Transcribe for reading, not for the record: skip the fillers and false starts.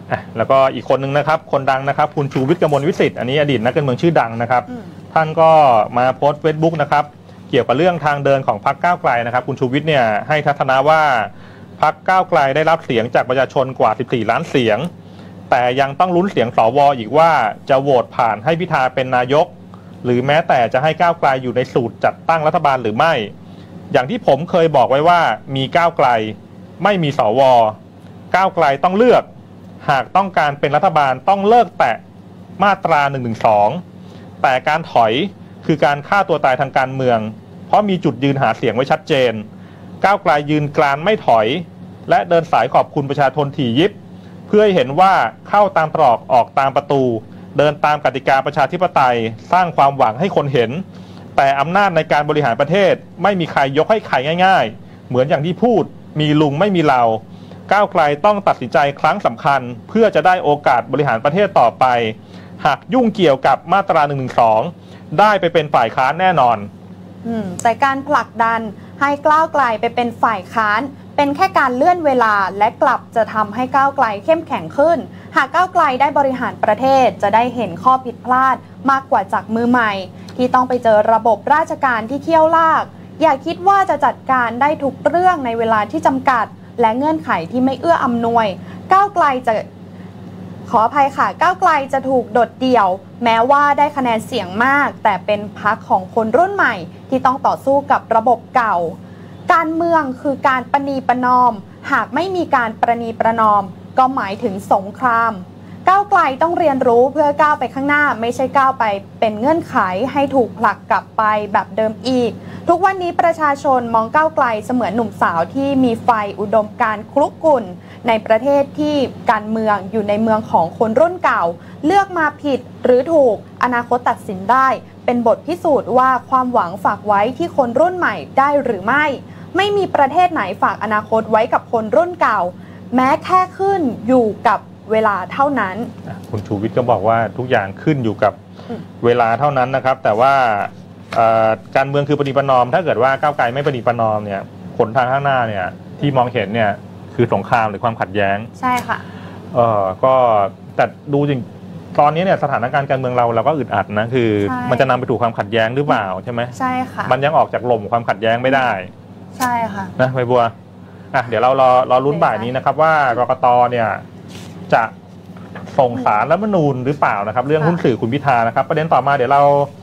แล้วก็อีกคนนึงนะครับคนดังนะครับคุณชูวิทย์กมลวิสิทธิ์อันนี้อดีตนักการเมืองชื่อดังนะครับท่านก็มาโพสต์ Facebook นะครับเกี่ยวกับเรื่องทางเดินของพรรคก้าวไกลนะครับคุณชูวิทย์เนี่ยให้ทัศนะว่าพรรคก้าวไกลได้รับเสียงจากประชาชนกว่า14ล้านเสียงแต่ยังต้องลุ้นเสียงสวอีกว่าจะโหวตผ่านให้พิธาเป็นนายกหรือแม้แต่จะให้ก้าวไกลอยู่ในสูตรจัดตั้งรัฐบาลหรือไม่อย่างที่ผมเคยบอกไว้ว่ามีก้าวไกลไม่มีสวก้าวไกลต้องเลือกหากต้องการเป็นรัฐบาลต้องเลิกแตะมาตรา112แต่การถอยคือการฆ่าตัวตายทางการเมืองเพราะมีจุดยืนหาเสียงไว้ชัดเจนก้าวไกลยืนกรานไม่ถอยและเดินสายขอบคุณประชาชนถี่ยิบเพื่อให้เห็นว่าเข้าตามตรอกออกตามประตูเดินตามกติกาประชาธิปไตยสร้างความหวังให้คนเห็นแต่อำนาจในการบริหารประเทศไม่มีใครยกให้ใครง่ายๆเหมือนอย่างที่พูดมีลุงไม่มีเราก้าวไกลต้องตัดสินใจครั้งสำคัญเพื่อจะได้โอกาสบริหารประเทศต่อไปหากยุ่งเกี่ยวกับมาตรา112ได้ไปเป็นฝ่ายค้านแน่นอนแต่การผลักดันให้ก้าวไกลไปเป็นฝ่ายค้านเป็นแค่การเลื่อนเวลาและกลับจะทำให้ก้าวไกลเข้มแข็งขึ้นหากก้าวไกลได้บริหารประเทศจะได้เห็นข้อผิดพลาดมากกว่าจากมือใหม่ที่ต้องไปเจอระบบราชการที่เขี้ยวลากอย่าคิดว่าจะจัดการได้ทุกเรื่องในเวลาที่จำกัดและเงื่อนไขที่ไม่เอื้ออำนวยก้าวไกลจะขออภัยค่ะก้าวไกลจะถูกโดดเดี่ยวแม้ว่าได้คะแนนเสียงมากแต่เป็นพรรคของคนรุ่นใหม่ที่ต้องต่อสู้กับระบบเก่าการเมืองคือการประนีประนอมหากไม่มีการประนีประนอมก็หมายถึงสงครามก้าวไกลต้องเรียนรู้เพื่อก้าวไปข้างหน้าไม่ใช่ก้าวไปเป็นเงื่อนไขให้ถูกผลักกลับไปแบบเดิมอีกทุกวันนี้ประชาชนมองก้าวไกลเสมือนหนุ่มสาวที่มีไฟอุดมการณ์คลุกกลุ่นในประเทศที่การเมืองอยู่ในเมืองของคนรุ่นเก่าเลือกมาผิดหรือถูกอนาคตตัดสินได้เป็นบทพิสูจน์ว่าความหวังฝากไว้ที่คนรุ่นใหม่ได้หรือไม่มีประเทศไหนฝากอนาคตไว้กับคนรุ่นเก่าแม้แค่ขึ้นอยู่กับเวลาเท่านั้นคุณชูวิทย์ก็บอกว่าทุกอย่างขึ้นอยู่กับเวลาเท่านั้นนะครับแต่ว่าการเมืองคือปฏิปนอมถ้าเกิดว่าก้าวไกลไม่ปฏิปนอมเนี่ยผลทางข้างหน้าเนี่ยที่มองเห็นเนี่ยคือสงครามหรือความขัดแย้งใช่ค่ะก็แต่ดูจริงตอนนี้เนี่ยสถานการณ์การเมืองเราก็อึดอัดนะคือมันจะนำไปถูกความขัดแย้งหรือเปล่าใช่ไหมใช่ค่ะมันยังออกจากลมความขัดแย้งไม่ได้ใช่ค่ะนะใบบัวเดี๋ยวเรารอลุ้นบ่ายนี้นะครับว่ากกตเนี่ยจะส่งสารรัฐธรรมนูญหรือเปล่านะครับเรื่องหุ้นสื่อคุณพิธานะครับประเด็นต่อมาเดี๋ยวเรา